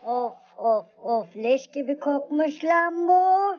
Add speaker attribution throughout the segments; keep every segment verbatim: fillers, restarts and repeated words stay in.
Speaker 1: Of of of leş gibi kokmuş lan bu.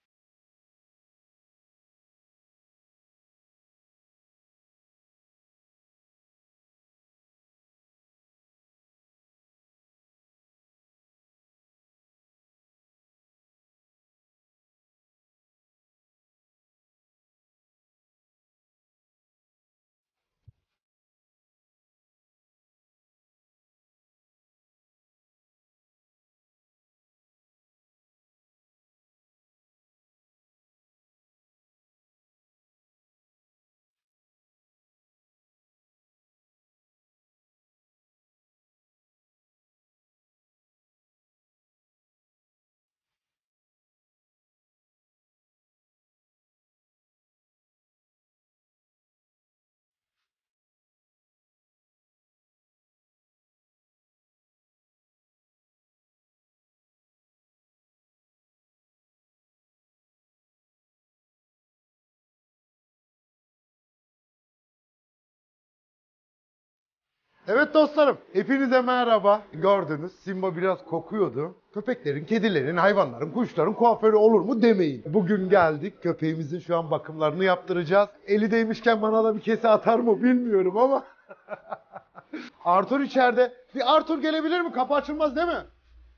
Speaker 2: Evet dostlarım, hepinize merhaba. Gördünüz, Simba biraz kokuyordu. Köpeklerin, kedilerin, hayvanların, kuşların kuaförü olur mu demeyin. Bugün geldik, köpeğimizin şu an bakımlarını yaptıracağız. Eli değmişken bana da bir kese atar mı bilmiyorum ama. Arthur içeride. Bir Arthur gelebilir mi? Kapı açılmaz değil mi?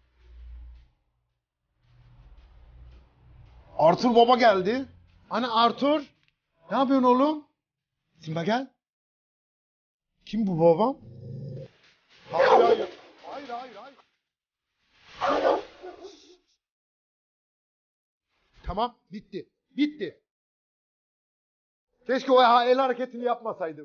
Speaker 2: Arthur baba geldi. Hani Arthur? Ne yapıyorsun oğlum? Simba gel. Kim bu babam? Hayır hayır. Hayır hayır hayır. Tamam bitti. Bitti. Keşke o el hareketini yapmasaydım.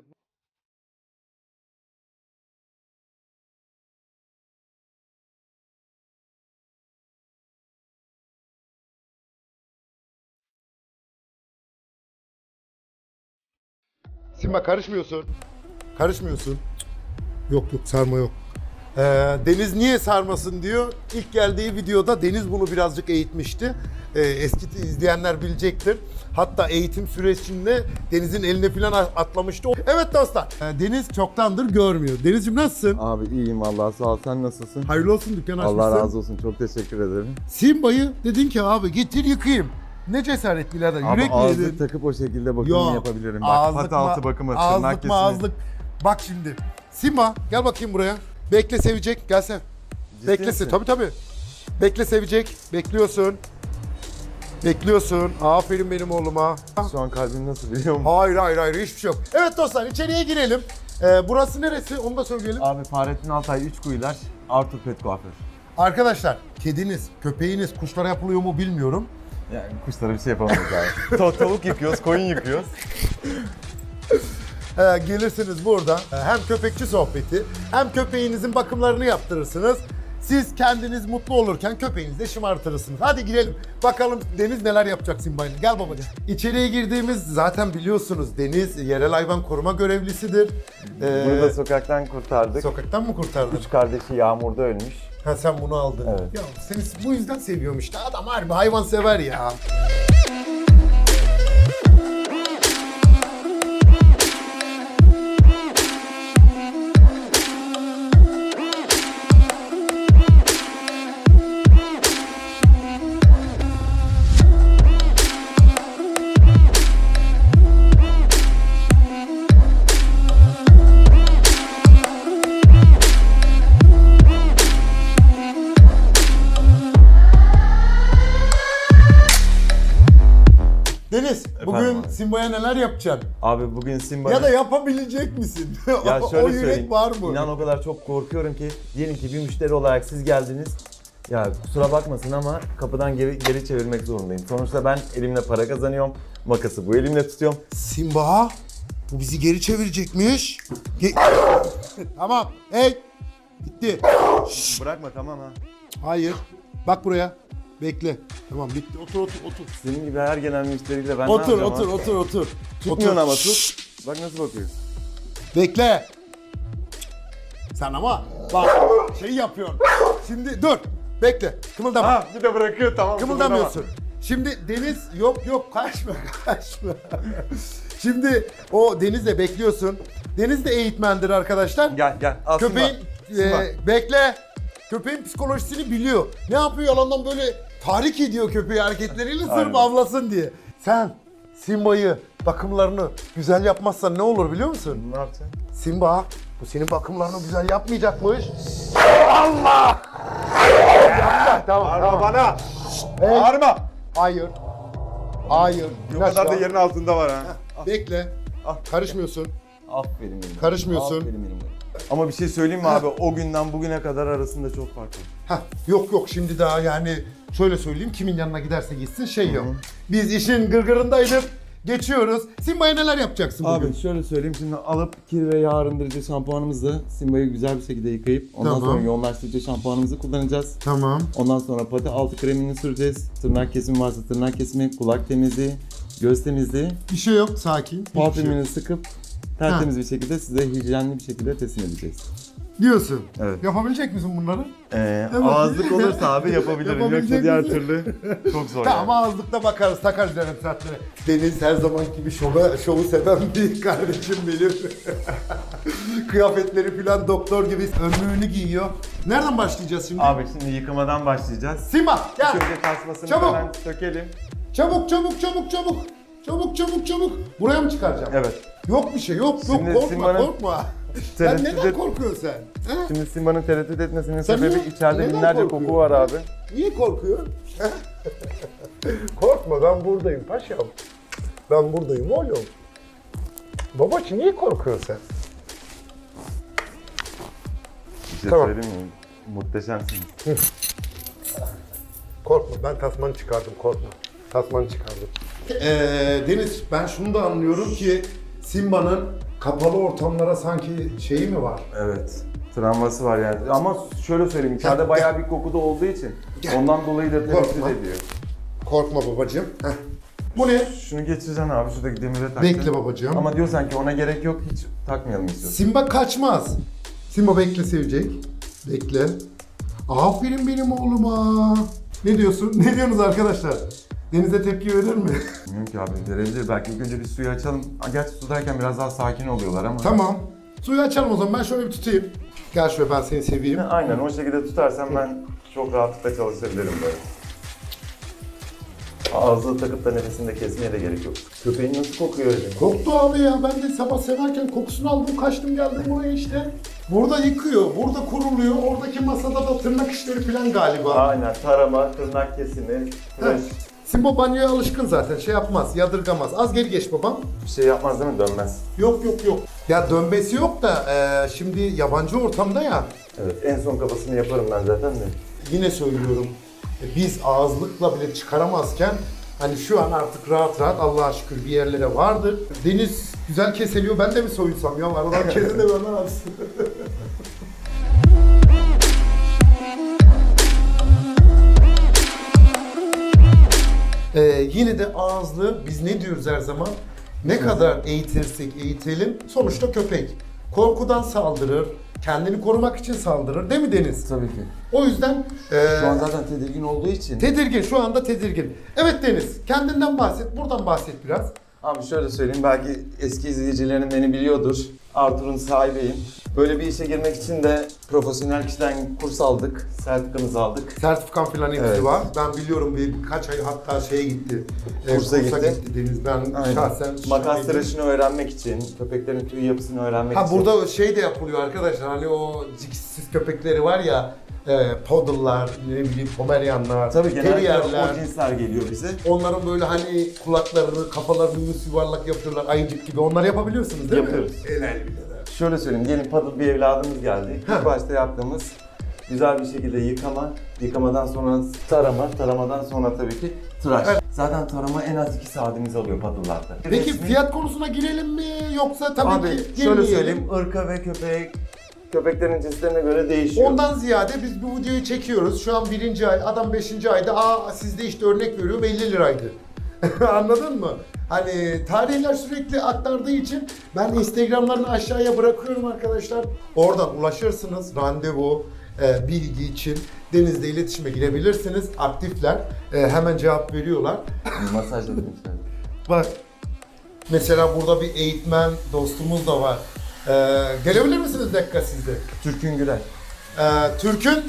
Speaker 2: Simba karışmıyorsun. Karışmıyorsun. Yok yok sarma yok. Ee, Deniz niye sarmasın diyor. İlk geldiği videoda Deniz bunu birazcık eğitmişti. Ee, eski izleyenler bilecektir. Hatta eğitim sürecinde Deniz'in eline falan atlamıştı. Evet dostlar. Ee, Deniz çoktandır görmüyor. Denizciğim nasılsın?
Speaker 3: Abi iyiyim vallahi sağ ol. Sen nasılsın?
Speaker 2: Hayırlı olsun dükkan açmışsın.
Speaker 3: Allah razı olsun. Çok teşekkür ederim.
Speaker 2: Simba'yı dedin ki abi getir yıkayayım. Ne cesaret birader.
Speaker 3: Abi
Speaker 2: Yürek mi
Speaker 3: ağızlık
Speaker 2: yedin?
Speaker 3: takıp o şekilde bakımını
Speaker 2: Yok,
Speaker 3: yapabilirim. Bak
Speaker 2: ağızlık
Speaker 3: pat
Speaker 2: mı-
Speaker 3: altı bakımı, tırnak
Speaker 2: Ağızlık
Speaker 3: kesimi.
Speaker 2: mı ağızlık. Bak şimdi. Simba gel bakayım buraya. Bekle sevecek. Gel sen.
Speaker 3: Ciddi
Speaker 2: Bekle
Speaker 3: misin?
Speaker 2: se- tabii tabii. Bekle sevecek. Bekliyorsun. Bekliyorsun. Aferin benim oğluma.
Speaker 3: Şu an kalbim nasıl biliyor musun?
Speaker 2: Hayır hayır hayır hiçbir şey yok. Evet dostlar içeriye girelim. Ee, burası neresi onu da söyleyelim.
Speaker 3: Abi Fahrettin Altay üç kuyular, Arthur Pet Kuaför.
Speaker 2: Arkadaşlar kediniz, köpeğiniz, kuşlara yapılıyor mu bilmiyorum.
Speaker 3: Yani kuşlara bir şey yapamayız abi. Ta- Tavuk yıkıyoruz, koyun yıkıyoruz.
Speaker 2: Ee, gelirsiniz burada e, hem köpekçi sohbeti hem köpeğinizin bakımlarını yaptırırsınız. Siz kendiniz mutlu olurken köpeğinizi de şımartırırsınız. Hadi girelim bakalım Deniz neler yapacak Simba'yla. Gel babacığım. İçeriye girdiğimiz zaten biliyorsunuz Deniz yerel hayvan koruma görevlisidir. Ee,
Speaker 3: Bunu da sokaktan kurtardık.
Speaker 2: sokaktan mı kurtardın?
Speaker 3: Üç kardeşi yağmurda ölmüş.
Speaker 2: Ha sen bunu aldın.
Speaker 3: Evet.
Speaker 2: Ya seni bu yüzden seviyorum işte. Adam harbi hayvan sever ya. Deniz, bugün
Speaker 3: Efendim abi?
Speaker 2: Simba'ya neler yapacaksın?
Speaker 3: Abi bugün Simba...
Speaker 2: Ya da yapabilecek misin?
Speaker 3: Ya
Speaker 2: o
Speaker 3: şöyle
Speaker 2: yürek
Speaker 3: söyleyeyim.
Speaker 2: var mı?
Speaker 3: İnan o kadar çok korkuyorum ki diyelim ki bir müşteri olarak siz geldiniz. Ya kusura bakmasın ama kapıdan geri, geri çevirmek zorundayım. Sonuçta ben elimle para kazanıyorum. Makası bu elimle tutuyorum.
Speaker 2: Simba, bu bizi geri çevirecekmiş. Ge- tamam, hey, bitti.
Speaker 3: Bırakma tamam ha.
Speaker 2: Hayır, bak buraya. Bekle. Tamam bitti. Otur otur otur.
Speaker 3: Senin gibi her gelen müşteriyle ben ne
Speaker 2: Otur
Speaker 3: yapacağım
Speaker 2: otur
Speaker 3: ha?
Speaker 2: otur otur.
Speaker 3: Tutmuyorsun
Speaker 2: Otur.
Speaker 3: ama tut. Bak nasıl bakıyor.
Speaker 2: Bekle. Sen ama bak şey yapıyorsun. Şimdi dur. Bekle. Kımıldama.
Speaker 3: Ha bir de bırakıyor tamam.
Speaker 2: Kımıldamıyorsun. Şimdi Deniz yok yok kaçma kaçma. Şimdi o Deniz'le bekliyorsun. Deniz de eğitmendir arkadaşlar.
Speaker 3: Gel gel al
Speaker 2: Köpeğin
Speaker 3: Simba. Simba.
Speaker 2: e, bekle. köpeğin psikolojisini biliyor. Ne yapıyor yalandan böyle tahrik ediyor köpeği hareketleriyle sırf
Speaker 3: Aynen.
Speaker 2: avlasın diye. Sen Simba'yı bakımlarını güzel yapmazsan ne olur biliyor musun?
Speaker 3: Ne yapacaksın?
Speaker 2: Simba bu senin bakımlarını güzel yapmayacakmış. Allah! Yapma, tamam,
Speaker 4: Bağırma
Speaker 2: tamam.
Speaker 4: bana.
Speaker 2: Hey,
Speaker 4: Bağırma.
Speaker 2: hayır. Hayır.
Speaker 4: O kadar da yerin altında var ha.
Speaker 2: Bekle.
Speaker 3: Ah.
Speaker 2: Karışmıyorsun.
Speaker 3: Aferin benim.
Speaker 2: Karışmıyorsun.
Speaker 3: Aferin benim. Ama bir şey söyleyeyim mi abi? O günden bugüne kadar arasında çok fark var.
Speaker 2: Heh, yok yok şimdi daha yani şöyle söyleyeyim kimin yanına giderse gitsin şey yok. Biz işin gırgırındaydık. Geçiyoruz. Simba'ya neler yapacaksın bugün?
Speaker 3: Abi şöyle söyleyeyim, şimdi alıp kir ve yağ arındırıcı şampuanımızla Simba'yı güzel bir şekilde yıkayıp ondan
Speaker 2: Tamam.
Speaker 3: sonra yoğunlaştırıcı şampuanımızı kullanacağız.
Speaker 2: Tamam.
Speaker 3: Ondan sonra pati altı kremini süreceğiz. Tırnak kesimi varsa tırnak kesimi, kulak temizliği, göz temizliği.
Speaker 2: Bir şey yok sakin. Hiçbir şey yok.
Speaker 3: Parfümünü sıkıp tertemiz bir şekilde size hijyenli bir şekilde teslim edeceğiz.
Speaker 2: Diyorsun.
Speaker 3: Evet.
Speaker 2: Yapabilecek misin bunları?
Speaker 3: Ee,
Speaker 2: Evet.
Speaker 3: ağızlık olursa abi yapabilirim.
Speaker 2: Yapabilecek
Speaker 3: Yoksa diğer
Speaker 2: misin?
Speaker 3: türlü çok zor.
Speaker 2: Tamam
Speaker 3: yani.
Speaker 2: ağızlıkta bakarız takarız yarım saatlere. Deniz her zaman gibi şova, şovu seven bir kardeşim benim. Kıyafetleri falan doktor gibi önlüğünü giyiyor. Nereden başlayacağız şimdi?
Speaker 3: Abi şimdi yıkamadan başlayacağız.
Speaker 2: Simba gel.
Speaker 3: İlk önce tasmasını
Speaker 2: Çabuk.
Speaker 3: hemen sökelim.
Speaker 2: Çabuk çabuk çabuk çabuk. Çabuk çabuk çabuk. Buraya mı çıkaracağım?
Speaker 3: Evet.
Speaker 2: Yok bir şey yok yok
Speaker 3: Şimdi
Speaker 2: korkma
Speaker 3: Simba'nın
Speaker 2: korkma. Sen
Speaker 3: tereddüt
Speaker 2: neden
Speaker 3: et-
Speaker 2: korkuyorsun sen? He?
Speaker 3: Şimdi Simba'nın tereddüt etmesinin
Speaker 2: Sen
Speaker 3: sebebi
Speaker 2: niye-
Speaker 3: içeride
Speaker 2: neden
Speaker 3: binlerce
Speaker 2: korkuyor?
Speaker 3: koku var abi.
Speaker 2: Niye korkuyor? Korkma ben buradayım paşam. Ben buradayım oğlum. Babacığım niye korkuyorsun sen?
Speaker 3: Bir şey
Speaker 2: Tamam.
Speaker 3: söyleyeyim mi? Muhteşemsiniz.
Speaker 2: Korkma ben tasmanı çıkardım korkma. Tasmanı çıkardım. Ee, Deniz ben şunu da anlıyorum ki Simba'nın kapalı ortamlara sanki şeyi mi var?
Speaker 3: Evet. Travması var yani. Ama şöyle söyleyeyim, içeride
Speaker 2: Gel,
Speaker 3: bayağı bir koku da olduğu için
Speaker 2: Gel.
Speaker 3: ondan dolayı da tereddüt
Speaker 2: Korkma.
Speaker 3: ediyor.
Speaker 2: Korkma babacığım. Heh. Bu ne?
Speaker 3: Şunu geçireceksin abi, şuradaki demire takacaksın.
Speaker 2: Bekle babacığım.
Speaker 3: Ama diyorsan ki ona gerek yok, hiç takmayalım istiyorsun.
Speaker 2: Simba kaçmaz. Simba bekle sevecek. Bekle. Aferin benim oğluma. Ne diyorsun? Ne diyorsunuz arkadaşlar? Deniz'e tepki verir mi?
Speaker 3: Bilmiyorum ki abi, verebilir. Belki ilk önce bir suyu açalım. Ha, gerçi sudayken biraz daha sakin oluyorlar ama.
Speaker 2: Tamam. Suyu açalım o zaman. Ben şöyle bir tutayım. Gel şöyle ben seni seveyim.
Speaker 3: Aynen o şekilde tutarsan ben çok rahatlıkla çalışabilirim böyle. Ağzını takıp da nefesini de kesmeye de gerek yok. Köpeğin nasıl kokuyor öyle?
Speaker 2: Koktu abi ya. Ben de sabah severken kokusunu aldım. Kaçtım geldim buraya işte. Burada yıkıyor. Burada kuruluyor. Oradaki masada da tırnak işleri falan galiba.
Speaker 3: Aynen, tarama, tırnak kesimi, tıraş.
Speaker 2: Simba banyoya alışkın zaten. Şey yapmaz. Yadırgamaz. Az geri geç babam.
Speaker 3: Bir şey yapmaz değil mi? Dönmez.
Speaker 2: Yok yok yok. Ya dönmesi yok da e, şimdi yabancı ortamda ya.
Speaker 3: Evet, en son kafasını yaparım ben zaten de.
Speaker 2: Yine söylüyorum. e, Biz ağızlıkla bile çıkaramazken hani şu an artık rahat rahat Allah'a şükür bir yerlere vardır. Deniz güzel keseliyor. Ben de mi soyunsam ya? Aradan kese de bana atsın. Ee, yine de ağızlı biz ne diyoruz her zaman? Ne kadar eğitirsek eğitelim sonuçta köpek. Korkudan saldırır, kendini korumak için saldırır değil mi Deniz?
Speaker 3: Tabii ki.
Speaker 2: O yüzden e,
Speaker 3: Şu an zaten tedirgin olduğu için.
Speaker 2: tedirgin, şu anda tedirgin. Evet Deniz, kendinden bahset, buradan bahset biraz.
Speaker 3: Abi şöyle söyleyeyim, belki eski izleyicilerin beni biliyordur. Arthur'un sahibiyim. Böyle bir işe girmek için de profesyonel kişiden kurs aldık, sertifikamızı aldık.
Speaker 2: Sertifikan falan hepsi
Speaker 3: Evet.
Speaker 2: var. Ben biliyorum bir birkaç ay hatta şeye gitti. e,
Speaker 3: Kursa gitti.
Speaker 2: Deniz. Ben
Speaker 3: Aynen.
Speaker 2: şahsen
Speaker 3: Makas
Speaker 2: şahidiyim.
Speaker 3: tıraşını öğrenmek için, köpeklerin tüy yapısını öğrenmek
Speaker 2: Ha
Speaker 3: için.
Speaker 2: burada şey de yapılıyor arkadaşlar. Hani o ciksiz köpekleri var ya, e, poodle'lar, ne bileyim pomeryanlar,
Speaker 3: Tabii genellikle
Speaker 2: terrierler.
Speaker 3: o cinsler geliyor bize.
Speaker 2: Onların böyle hani kulaklarını, kafalarını yüz yuvarlak yapıyorlar ayıcık gibi. Onları yapabiliyorsunuz değil
Speaker 3: Yapıyoruz.
Speaker 2: mi? Helal bile.
Speaker 3: Şöyle söyleyeyim, diyelim paddle bir evladımız geldi.
Speaker 2: Ha.
Speaker 3: İlk başta yaptığımız güzel bir şekilde yıkama, yıkamadan sonra tarama, taramadan sonra tabii ki tıraş.
Speaker 2: Evet.
Speaker 3: Zaten tarama en az iki saatimizi alıyor paddle'larda.
Speaker 2: Peki
Speaker 3: Resmi-
Speaker 2: fiyat konusuna girelim mi yoksa tabii
Speaker 3: Abi
Speaker 2: ki
Speaker 3: şöyle
Speaker 2: girmeyelim.
Speaker 3: söyleyeyim, ırka ve köpek, köpeklerin cinslerine göre değişiyor.
Speaker 2: Ondan ziyade biz bu videoyu çekiyoruz. Şu an birinci ay, adam beşinci ayda. Aa sizde işte örnek veriyorum elli liraydı. Anladın mı? Hani tarihler sürekli aktardığı için ben Instagram'larını aşağıya bırakıyorum arkadaşlar. Oradan ulaşırsınız. Randevu, e, bilgi için Deniz'le iletişime girebilirsiniz. Aktifler. E, hemen cevap veriyorlar.
Speaker 3: Masaj demişler.
Speaker 2: Bak mesela burada bir eğitmen dostumuz da var. E, gelebilir misiniz dakika sizde?
Speaker 3: Türkün Güler.
Speaker 2: E, Türk'ün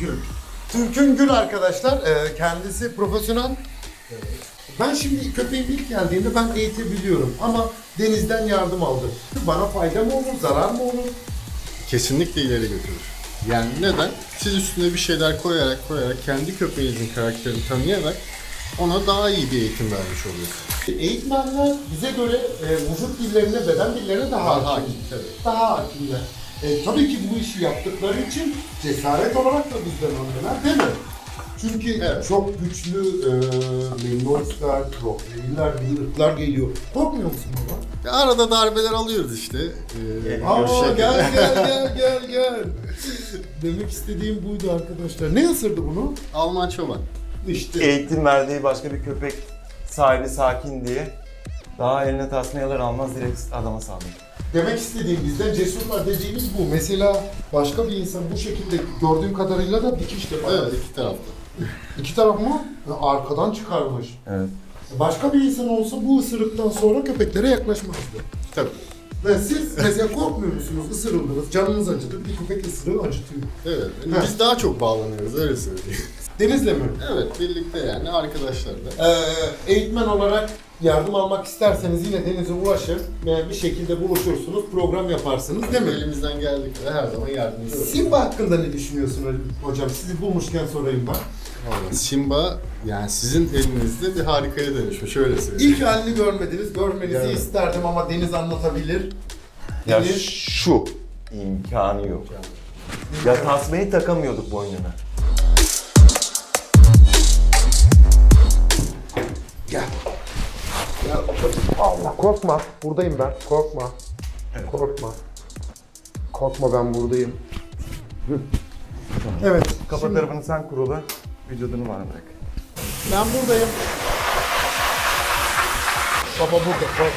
Speaker 2: Gül. Türk'ün Gül arkadaşlar. Ee, kendisi profesyonel. Ben şimdi köpeğim ilk geldiğinde ben eğitebiliyorum ama Deniz'den yardım aldım. Bana fayda mı olur, zarar mı olur?
Speaker 5: Kesinlikle ileri götürür. Yani neden? Siz üstüne bir şeyler koyarak koyarak kendi köpeğinizin karakterini tanıyarak ona daha iyi bir eğitim vermiş oluyorsunuz.
Speaker 2: Eğitmenler bize göre e, vücut dillerine, beden dillerine daha,
Speaker 5: Daha
Speaker 2: hakim.
Speaker 5: hakim, tabii.
Speaker 2: Daha hakimler. E, tabii ki bu işi yaptıkları için cesaret olarak da bizden öndeler değil mi? Çünkü
Speaker 5: Evet.
Speaker 2: çok güçlü e, Malinois'ler, Rottweiler'ler, bir ırklar geliyor. Korkmuyor musun baba?
Speaker 5: Arada darbeler alıyoruz işte. Ee,
Speaker 2: Aa
Speaker 5: o şekilde.
Speaker 2: gel gel gel gel gel. Demek istediğim buydu arkadaşlar. Ne ısırdı bunu?
Speaker 5: Alman çoban.
Speaker 2: İşte.
Speaker 3: Eğitim verdiği başka bir köpek sahibi sakin diye daha eline tasmayalar almaz direkt adama saldırır.
Speaker 2: Demek istediğim bizden cesurlar dediğimiz bu. Mesela başka bir insan bu şekilde gördüğüm kadarıyla da dikiş de var.
Speaker 5: Evet, iki tarafta.
Speaker 2: İki taraf mı? Ha, arkadan çıkarmış.
Speaker 3: Evet.
Speaker 2: Başka bir insan olsa bu ısırıktan sonra köpeklere yaklaşmazdı.
Speaker 5: Tabii.
Speaker 2: Ve siz mesela korkmuyor musunuz? Isırıldınız, canınız acıdı, bir köpek ısırığı acıtıyor.
Speaker 5: Evet.
Speaker 2: Heh.
Speaker 5: Biz daha çok bağlanıyoruz, öyle söyleyeyim.
Speaker 2: Deniz'le mi?
Speaker 5: Evet, birlikte yani arkadaşlarla.
Speaker 2: Ee, eğitmen olarak yardım almak isterseniz yine Deniz'e ulaşın. Yani bir şekilde buluşursunuz, program yaparsınız değil mi?
Speaker 5: Elimizden geldikçe her zaman yardımcı oluruz.
Speaker 2: Simba hakkında ne düşünüyorsun hocam? Sizi bulmuşken sorayım ben.
Speaker 5: Vallahi Simba yani sizin elinizde bir harikaya dönüşmüş, şöyle söyleyeyim.
Speaker 2: İlk halini görmediniz, görmenizi
Speaker 5: Evet.
Speaker 2: isterdim ama Deniz anlatabilir.
Speaker 3: Ya
Speaker 2: Deniz,
Speaker 3: şu imkanı yok. Ya tasmayı takamıyorduk boynuna.
Speaker 2: gel. Gel. Allah korkma, buradayım ben. Korkma. Korkma. Korkma ben buradayım. Evet.
Speaker 3: Kafa
Speaker 2: şimdi
Speaker 3: tarafını sen kurula, vücudunu bana bırak.
Speaker 2: ben buradayım. Baba burada. Korkma.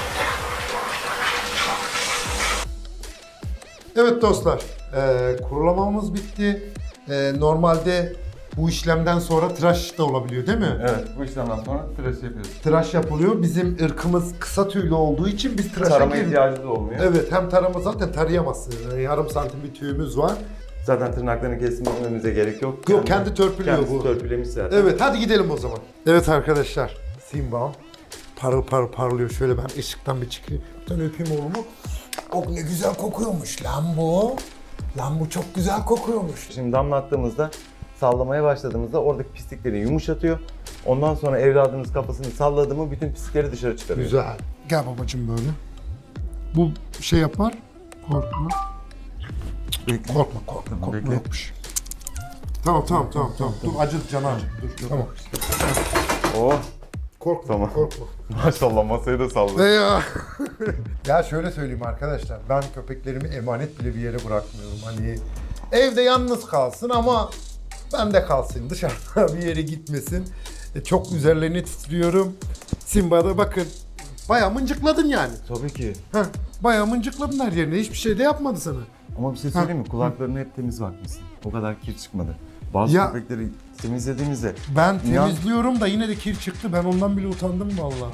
Speaker 2: Evet dostlar, e, kurulamamız bitti. E, normalde bu işlemden sonra tıraş da olabiliyor değil mi?
Speaker 3: Evet, bu işlemden sonra tıraş yapıyoruz.
Speaker 2: Tıraş yapılıyor. Bizim ırkımız kısa tüylü olduğu için biz tıraşa
Speaker 3: Tarama
Speaker 2: girmiyoruz.
Speaker 3: ihtiyacı da olmuyor.
Speaker 2: Evet, hem tarama zaten tarayamazsın. Yani yarım santim bir tüyümüz var.
Speaker 3: Zaten tırnaklarını kesmemize gerek yok.
Speaker 2: Yok, kendi törpülüyor
Speaker 3: kendisi
Speaker 2: bu.
Speaker 3: törpülemiş zaten.
Speaker 2: Evet, hadi gidelim o zaman. Evet arkadaşlar, Simba parıl parıl parlıyor. Şöyle ben ışıktan bir çıkayım. Bir tane öpeyim oğlumu. Oh ne güzel kokuyormuş lan bu. Lan bu çok güzel kokuyormuş.
Speaker 3: Şimdi damlattığımızda, sallamaya başladığımızda oradaki pislikleri yumuşatıyor. Ondan sonra evladınız kafasını salladı mı bütün pislikleri dışarı çıkarıyor.
Speaker 2: Güzel. Gel babacığım böyle. Bu şey yapar. Korkma.
Speaker 3: Bekle.
Speaker 2: Korkma, korkma, korkma
Speaker 3: Bekle.
Speaker 2: yokmuş. Tamam, tamam, tamam, tamam. Dur, acıt, canı acıt. Dur, tamam.
Speaker 3: Oh,
Speaker 2: Korkma,
Speaker 3: Tamam.
Speaker 2: korkma.
Speaker 3: maşallah masayı da salladı.
Speaker 2: Ne ya? Ya şöyle söyleyeyim arkadaşlar, ben köpeklerimi emanet bile bir yere bırakmıyorum. Hani evde yalnız kalsın ama bende kalsın, dışarıda bir yere gitmesin. E, çok üzerlerini titriyorum. Simba'da bakın, bayağı mıncıkladın yani.
Speaker 3: Tabii ki.
Speaker 2: Heh, bayağı mıncıkladın her yerine, hiçbir şey de yapmadı sana.
Speaker 3: Ama bir şey söyleyeyim mi? Kulaklarını hep temiz bakmışsın. O kadar kir çıkmadı. Bazı
Speaker 2: Ya-
Speaker 3: köpekleri temizlediğimizde
Speaker 2: Ben
Speaker 3: İnan-
Speaker 2: temizliyorum da yine de kir çıktı, ben ondan bile utandım vallahi.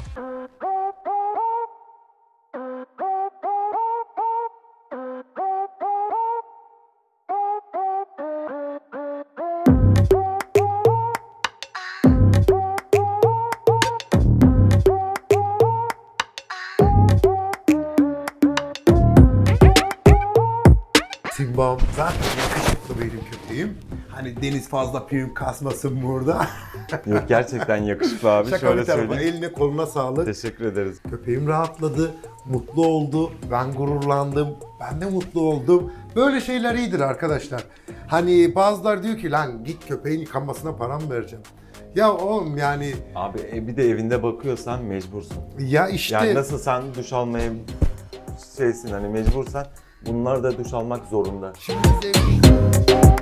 Speaker 2: Simbam zaten yakışıklı benim köpeğim. Hani Deniz fazla prim kasmasın burada.
Speaker 3: yok gerçekten yakışıklı abi.
Speaker 2: Şaka
Speaker 3: Şöyle
Speaker 2: bir tarafa,
Speaker 3: söyleyeyim.
Speaker 2: eline koluna sağlık.
Speaker 3: Teşekkür ederiz.
Speaker 2: Köpeğim rahatladı, mutlu oldu, ben gururlandım, ben de mutlu oldum. Böyle şeyler iyidir arkadaşlar. Hani bazılar diyor ki lan git köpeğin yıkanmasına para mı vereceğim? Ya oğlum yani
Speaker 3: Abi e, bir de evinde bakıyorsan mecbursun.
Speaker 2: ya işte
Speaker 3: Yani nasıl sen duş almaya şeysin hani mecbursan bunlar da duş almak zorunda.
Speaker 2: Şimdi sevgili-